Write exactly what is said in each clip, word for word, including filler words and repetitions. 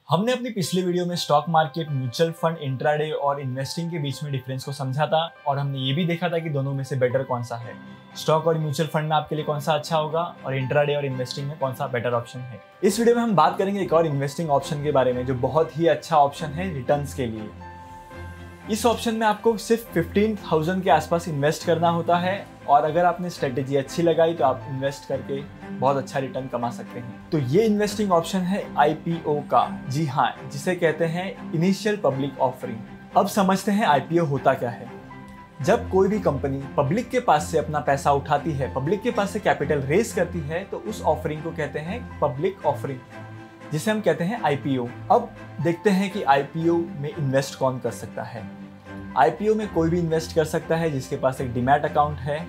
हमने अपनी पिछली वीडियो में stock market, mutual fund, intraday और इन्वेस्टिंग के बीच में डिफरेंस को समझा था और हमने ये भी देखा था कि दोनों में से बेटर कौन सा है। स्टॉक और म्यूचुअल फंड में आपके लिए कौन सा अच्छा होगा और इंट्राडे और इन्वेस्टिंग में कौन सा बेटर ऑप्शन है। इस वीडियो में हम बात करेंगे एक और इन्वेस्टिंग ऑप्शन के बारे में जो बहुत ही अच्छा ऑप्शन है रिटर्न्स के लिए। इस ऑप्शन में आपको सिर्फ फिफ्टीन थाउजेंड के आसपास इन्वेस्ट करना होता है और अगर आपने स्ट्रेटेजी अच्छी लगाई तो आप इन्वेस्ट करके बहुत अच्छा रिटर्न कमा सकते हैं। तो ये इन्वेस्टिंग ऑप्शन है आई पी ओ का, जी हाँ, जिसे कहते हैं इनिशियल पब्लिक ऑफरिंग। अब समझते हैं आई पी ओ होता क्या है। जब कोई भी कंपनी पब्लिक के पास से अपना पैसा उठाती है, पब्लिक के पास से कैपिटल रेज करती है, तो उस ऑफरिंग को कहते हैं पब्लिक ऑफरिंग, जिसे हम कहते हैं आई पी ओ। अब देखते हैं कि आई पी ओ में इन्वेस्ट कौन कर सकता है। आई पी ओ में कोई भी इन्वेस्ट कर सकता है जिसके पास एक डीमैट अकाउंट है।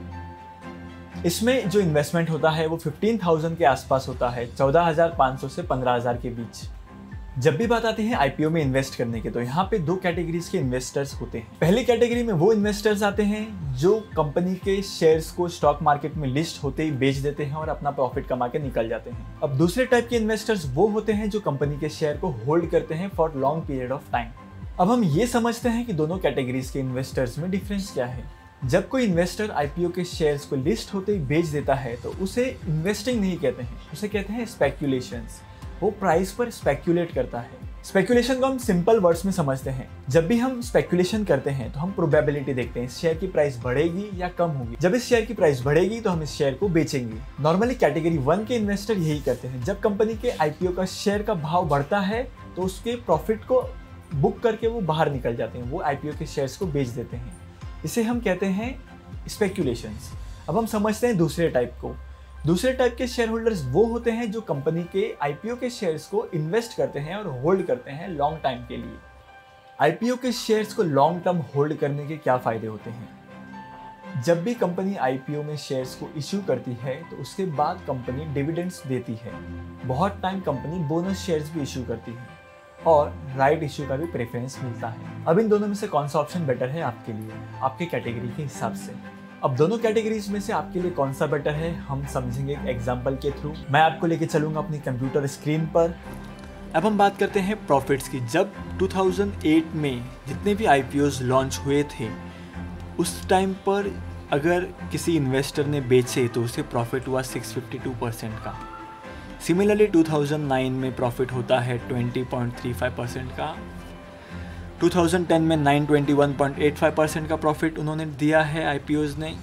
इसमें जो इन्वेस्टमेंट होता है वो फिफ्टीन थाउजेंड के आसपास होता है, चौदह हज़ार पाँच सौ से पंद्रह हज़ार के बीच। जब भी बात आती है आई पी ओ में इन्वेस्ट करने के, तो यहाँ पे दो कैटेगरीज के इन्वेस्टर्स होते हैं। पहली कैटेगरी में वो इन्वेस्टर्स आते हैं जो कंपनी के शेयर्स को स्टॉक मार्केट में लिस्ट होते ही बेच देते हैं और अपना प्रॉफिट कमा के निकल जाते हैं। अब दूसरे टाइप के इन्वेस्टर्स वो होते हैं जो कंपनी के शेयर को होल्ड करते हैं for long period of time. अब हम ये समझते हैं कि दोनों कैटेगरीज के इन्वेस्टर्स में डिफरेंस क्या है। जब कोई इन्वेस्टर आई पी ओ के शेयर्स को लिस्ट होते ही बेच देता है तो उसे इन्वेस्टिंग नहीं कहते हैं, उसे कहते हैं स्पेक्यूलेशंस। वो प्राइस पर स्पेक्यूलेट करता है। स्पेक्यूलेशन को हम सिंपल वर्ड्स में समझते हैं। जब भी हम स्पेक्यूलेशन करते हैं तो हम प्रोबेबिलिटी देखते हैं, इस शेयर की प्राइस बढ़ेगी या कम होगी। जब इस शेयर की प्राइस बढ़ेगी तो हम इस शेयर को बेचेंगे। नॉर्मली कैटेगरी वन के इन्वेस्टर यही करते हैं। जब कंपनी के आई पी ओ का शेयर का भाव बढ़ता है तो उसके प्रॉफिट को बुक करके वो बाहर निकल जाते हैं, वो आई पी ओ के शेयर्स को बेच देते हैं। इसे हम कहते हैं स्पेक्यूलेशंस। अब हम समझते हैं दूसरे टाइप को। दूसरे टाइप के शेयर होल्डर्स वो होते हैं जो कंपनी के आई पी ओ के शेयर्स को इन्वेस्ट करते हैं और होल्ड करते हैं लॉन्ग टाइम के लिए। आई पी ओ के शेयर्स को लॉन्ग टर्म होल्ड करने के क्या फ़ायदे होते हैं? जब भी कंपनी आई पी ओ में शेयर्स को इश्यू करती है तो उसके बाद कंपनी डिविडेंड्स देती है। बहुत टाइम कंपनी बोनस शेयर्स भी इश्यू करती है और राइट इश्यू का भी प्रेफरेंस मिलता है। अब इन दोनों में से कौन सा ऑप्शन बेटर है आपके लिए, आपके कैटेगरी के हिसाब से? अब दोनों कैटेगरीज में से आपके लिए कौन सा बेटर है हम समझेंगे एक एग्जांपल के थ्रू। मैं आपको लेके चलूंगा अपनी कंप्यूटर स्क्रीन पर। अब हम बात करते हैं प्रॉफिट्स की। जब दो हज़ार आठ में जितने भी आई पी ओज़ लॉन्च हुए थे उस टाइम पर अगर किसी इन्वेस्टर ने बेचे तो उसे प्रॉफिट हुआ छह सौ बावन परसेंट का। सिमिलरली दो हज़ार नौ में प्रॉफिट होता है बीस पॉइंट तीन पाँच परसेंट का। दो हज़ार दस में नौ सौ इक्कीस पॉइंट आठ पाँच परसेंट का प्रॉफिट उन्होंने दिया है आई पी ओज़ ने।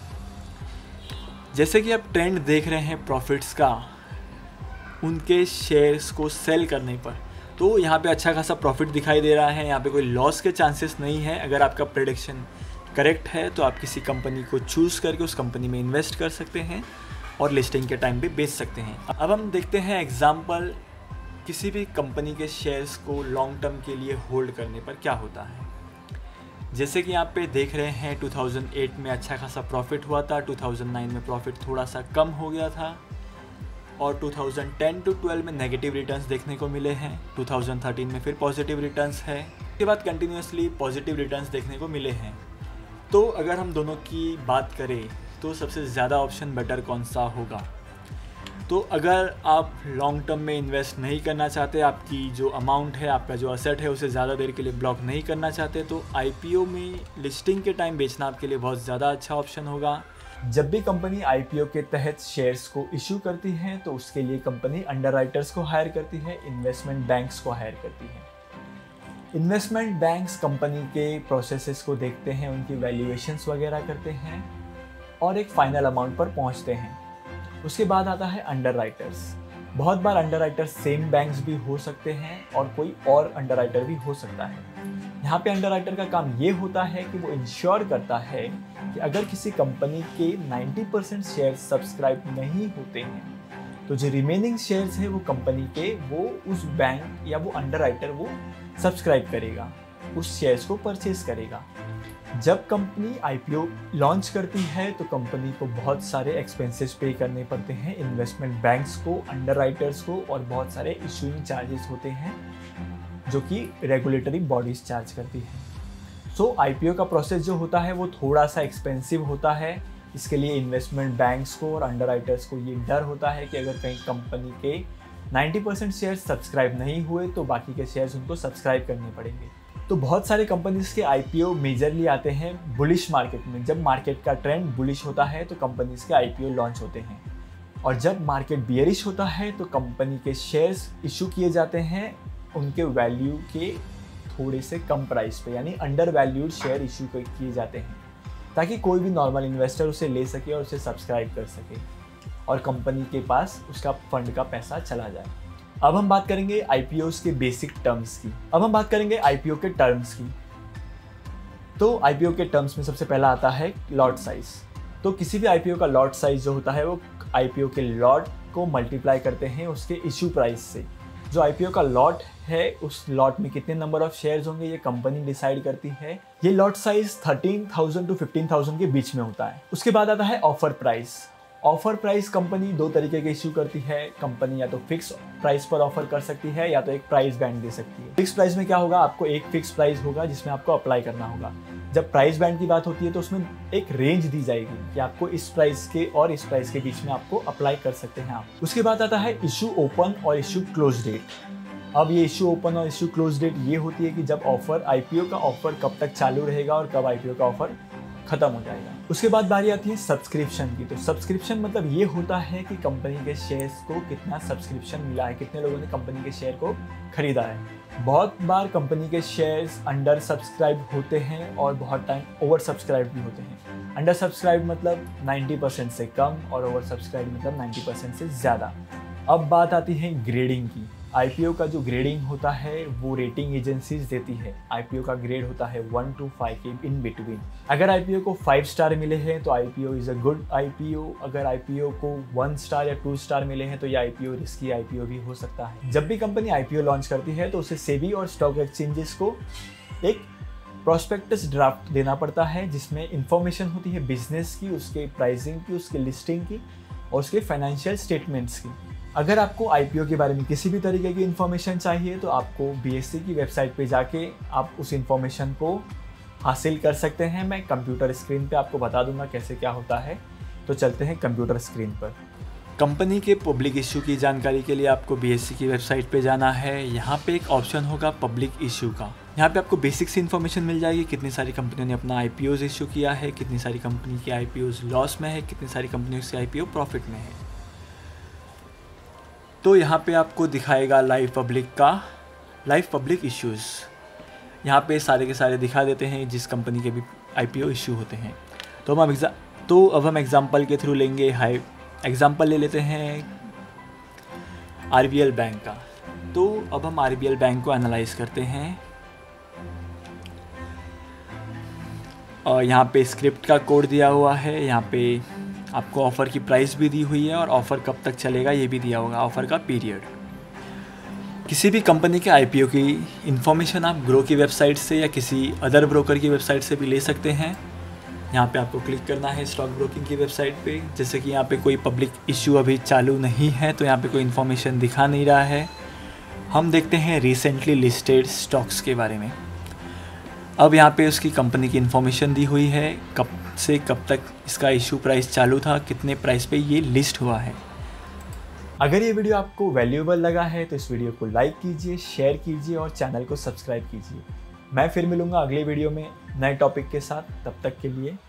जैसे कि आप ट्रेंड देख रहे हैं प्रॉफिट्स का उनके शेयर्स को सेल करने पर, तो यहाँ पे अच्छा खासा प्रॉफिट दिखाई दे रहा है। यहाँ पे कोई लॉस के चांसेस नहीं है। अगर आपका प्रेडिक्शन करेक्ट है तो आप किसी कंपनी को चूज़ करके उस कंपनी में इन्वेस्ट कर सकते हैं और लिस्टिंग के टाइम पे बेच सकते हैं। अब हम देखते हैं एग्जांपल किसी भी कंपनी के शेयर्स को लॉन्ग टर्म के लिए होल्ड करने पर क्या होता है। जैसे कि यहाँ पे देख रहे हैं दो हज़ार आठ में अच्छा खासा प्रॉफिट हुआ था, दो हज़ार नौ में प्रॉफिट थोड़ा सा कम हो गया था और दो हज़ार दस टू बारह में नेगेटिव रिटर्न्स देखने को मिले हैं। दो हज़ार तेरह में फिर पॉजिटिव रिटर्न्स है, उसके बाद कंटिन्यूसली पॉजिटिव रिटर्न्स देखने को मिले हैं। तो अगर हम दोनों की बात करें तो सबसे ज़्यादा ऑप्शन बेटर कौन सा होगा? तो अगर आप लॉन्ग टर्म में इन्वेस्ट नहीं करना चाहते, आपकी जो अमाउंट है, आपका जो असेट है उसे ज़्यादा देर के लिए ब्लॉक नहीं करना चाहते, तो आई पी ओ में लिस्टिंग के टाइम बेचना आपके लिए बहुत ज़्यादा अच्छा ऑप्शन होगा। जब भी कंपनी आई पी ओ के तहत शेयर्स को इशू करती है तो उसके लिए कंपनी अंडरराइटर्स को हायर करती है, इन्वेस्टमेंट बैंक्स को हायर करती है। इन्वेस्टमेंट बैंक्स कंपनी के प्रोसेसेस को देखते हैं, उनकी वैल्यूएशंस वगैरह करते हैं और एक फाइनल अमाउंट पर पहुंचते हैं। उसके बाद आता है अंडरराइटर्स। बहुत बार अंडरराइटर सेम बैंक्स भी हो सकते हैं और कोई और अंडरराइटर भी हो सकता है। यहाँ पे अंडरराइटर का काम ये होता है कि वो इंश्योर करता है कि अगर किसी कंपनी के नब्बे परसेंट शेयर सब्सक्राइब नहीं होते हैं तो जो रिमेनिंग शेयर्स है वो कंपनी के, वो उस बैंक या वो अंडरराइटर वो सब्सक्राइब करेगा, उस शेयर्स को परचेज करेगा। जब company I P O launch करती है तो कंपनी को बहुत सारे एक्सपेंसेस पे करने पड़ते हैं, इन्वेस्टमेंट बैंक्स को, अंडरराइटर्स को, और बहुत सारे इशूइंग चार्जेस होते हैं जो कि रेगुलेटरी बॉडीज चार्ज करती हैं। सो आई पी ओ का प्रोसेस जो होता है वो थोड़ा सा एक्सपेंसिव होता है। इसके लिए इन्वेस्टमेंट बैंक्स को और अंडरराइटर्स को ये डर होता है कि अगर कहीं कंपनी के नब्बे परसेंट शेयर सब्सक्राइब नहीं हुए तो बाकी के शेयर्स उनको सब्सक्राइब करने पड़ेंगे। तो बहुत सारे कंपनीज के आईपीओ मेजरली आते हैं बुलिश मार्केट में। जब मार्केट का ट्रेंड बुलिश होता है तो कंपनीज के आईपीओ लॉन्च होते हैं, और जब मार्केट बियरिश होता है तो कंपनी के शेयर्स इशू किए जाते हैं उनके वैल्यू के थोड़े से कम प्राइस पे, यानी अंडर वैल्यूड शेयर इशू किए जाते हैं ताकि कोई भी नॉर्मल इन्वेस्टर उसे ले सके और उसे सब्सक्राइब कर सके और कंपनी के पास उसका फंड का पैसा चला जाए। अब हम बात करेंगे आईपीओस के बेसिक टर्म्स की। अब हम बात करेंगे आईपीओ के टर्म्स की। तो आईपीओ के टर्म्स में सबसे पहला आता है लॉट साइज। तो किसी भी आईपीओ का लॉट साइज जो होता है वो आईपीओ के लॉट को मल्टीप्लाई करते हैं उसके इशू प्राइस से। जो आईपीओ का लॉट है उस लॉट में कितने नंबर ऑफ शेयर्स होंगे ये कंपनी डिसाइड करती है। ये लॉट साइज तेरह हज़ार टू पंद्रह हज़ार के बीच में होता है। उसके बाद आता है offer price. Offer price company दो तरीके के इशू करती है। कंपनी या तो फिक्स प्राइस पर ऑफर कर सकती है या तो एक प्राइस बैंड दे सकती है। फिक्स प्राइस में क्या होगा, आपको एक फिक्स प्राइस होगा जिसमें आपको अप्लाई करना होगा। जब प्राइस बैंड की बात होती है तो उसमें एक रेंज दी जाएगी कि आपको इस प्राइस के और इस प्राइस के बीच में आपको अप्लाई कर सकते हैं आप। उसके बाद आता है इशू ओपन और इशू क्लोज डेट। अब ये इशू ओपन और इशू क्लोज डेट ये होती है कि जब ऑफर आईपीओ का ऑफर कब तक चालू रहेगा और कब आईपीओ का ऑफर खत्म हो जाएगा। उसके बाद बारी आती है सब्सक्रिप्शन की। तो सब्सक्रिप्शन मतलब ये होता है कि कंपनी के शेयर्स को कितना सब्सक्रिप्शन मिला है, कितने लोगों ने कंपनी के शेयर को खरीदा है। बहुत बार कंपनी के शेयर्स अंडर सब्सक्राइब होते हैं और बहुत टाइम ओवर सब्सक्राइब भी होते हैं। अंडर सब्सक्राइब मतलब नब्बे परसेंट से कम और ओवर सब्सक्राइब मतलब नब्बे परसेंट से ज़्यादा। अब बात आती है ग्रेडिंग की। आईपीओ का जो ग्रेडिंग होता है वो रेटिंग एजेंसीज देती है। आईपीओ का ग्रेड होता है वन टू फाइव के इन बिटवीन। अगर आईपीओ को फाइव स्टार मिले हैं तो IPO is a good IPO. अगर आईपीओ को वन स्टार या टू स्टार मिले हैं तो ये आईपीओ रिस्की आईपीओ भी हो सकता है। जब भी कंपनी आईपीओ लॉन्च करती है तो उसे सेबी और स्टॉक एक्सचेंजेस को एक प्रोस्पेक्टस ड्राफ्ट देना पड़ता है जिसमें इंफॉर्मेशन होती है बिजनेस की, उसके प्राइसिंग की, उसके लिस्टिंग की और उसके फाइनेंशियल स्टेटमेंट्स की। अगर आपको आईपीओ के बारे में किसी भी तरीके की इन्फॉर्मेशन चाहिए तो आपको बीएसई की वेबसाइट पे जाके आप उस इन्फॉर्मेशन को हासिल कर सकते हैं। मैं कंप्यूटर स्क्रीन पे आपको बता दूंगा कैसे क्या होता है। तो चलते हैं कंप्यूटर स्क्रीन पर। कंपनी के पब्लिक इशू की जानकारी के लिए आपको बीएसई की वेबसाइट पे जाना है। यहाँ पे एक ऑप्शन होगा पब्लिक इशू का। यहाँ पे आपको बेसिक सी इन्फॉर्मेशन मिल जाएगी, कितनी सारी कंपनियों ने अपना आईपीओज इशू किया है, कितनी सारी कंपनी के आईपीओज लॉस में है, कितनी सारी कंपनियों के आईपीओ प्रॉफिट में है। तो यहाँ पे आपको दिखाएगा लाइव पब्लिक का लाइव पब्लिक इश्यूज़। यहाँ पे सारे के सारे दिखा देते हैं जिस कंपनी के भी आईपीओ इशू होते हैं। तो हम अब तो अब हम एग्जांपल के थ्रू लेंगे। हाई एग्जांपल ले लेते हैं आरबीएल बैंक का। तो अब हम आरबीएल बैंक को एनालाइज करते हैं और यहाँ पे स्क्रिप्ट का कोड दिया हुआ है। यहाँ पे आपको ऑफ़र की प्राइस भी दी हुई है और ऑफ़र कब तक चलेगा ये भी दिया होगा, ऑफ़र का पीरियड। किसी भी कंपनी के आईपीओ की इन्फॉर्मेशन आप ग्रो की वेबसाइट से या किसी अदर ब्रोकर की वेबसाइट से भी ले सकते हैं। यहाँ पे आपको क्लिक करना है स्टॉक ब्रोकिंग की वेबसाइट पे। जैसे कि यहाँ पे कोई पब्लिक इशू अभी चालू नहीं है तो यहाँ पे कोई इन्फॉर्मेशन दिखा नहीं रहा है। हम देखते हैं रिसेंटली लिस्टेड स्टॉक्स के बारे में। अब यहाँ पे उसकी कंपनी की इन्फॉर्मेशन दी हुई है, कब से कब तक इसका इशू प्राइस चालू था, कितने प्राइस पे ये लिस्ट हुआ है। अगर ये वीडियो आपको वैल्यूएबल लगा है तो इस वीडियो को लाइक कीजिए, शेयर कीजिए और चैनल को सब्सक्राइब कीजिए। मैं फिर मिलूंगा अगले वीडियो में नए टॉपिक के साथ। तब तक के लिए